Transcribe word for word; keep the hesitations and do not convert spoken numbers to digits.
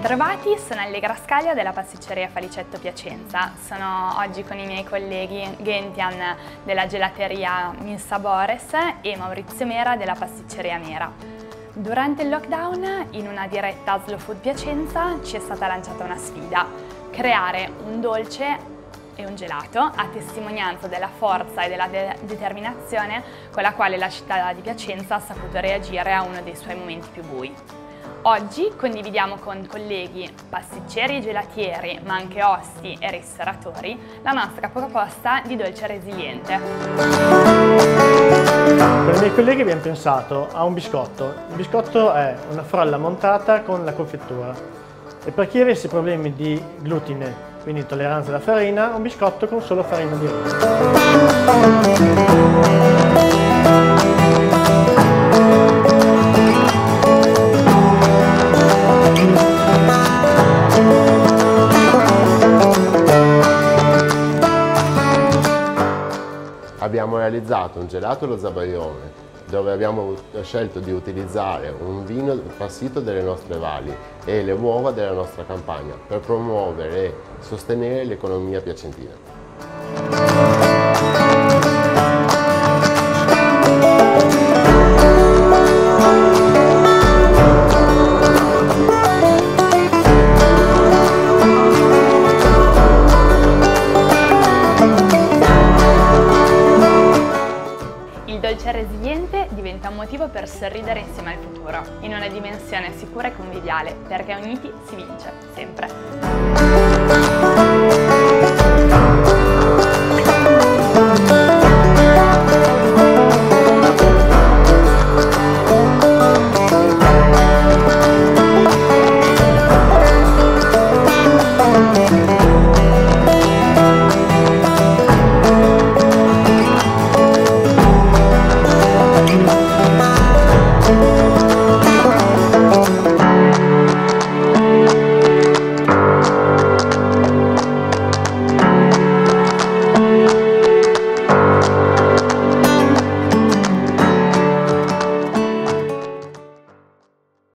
Bentrovati, sono Allegra Scaglia della pasticceria Falicetto Piacenza. Sono oggi con i miei colleghi Gentian della gelateria Mil Sabores e Maurizio Mera della pasticceria Mera. Durante il lockdown, in una diretta Slow Food Piacenza, ci è stata lanciata una sfida: creare un dolce e un gelato a testimonianza della forza e della de determinazione con la quale la città di Piacenza ha saputo reagire a uno dei suoi momenti più bui. Oggi condividiamo con colleghi pasticceri e gelatieri, ma anche osti e ristoratori, la nostra proposta di dolce resiliente. Con i miei colleghi abbiamo pensato a un biscotto. Il biscotto è una frolla montata con la confettura. E per chi avesse problemi di glutine, quindi intolleranza alla farina, un biscotto con solo farina di Abbiamo realizzato un gelato allo zabaione, dove abbiamo scelto di utilizzare un vino passito delle nostre valli e le uova della nostra campagna per promuovere e sostenere l'economia piacentina. Il dolce resiliente diventa un motivo per sorridere insieme al futuro, in una dimensione sicura e conviviale, perché uniti si vince, sempre.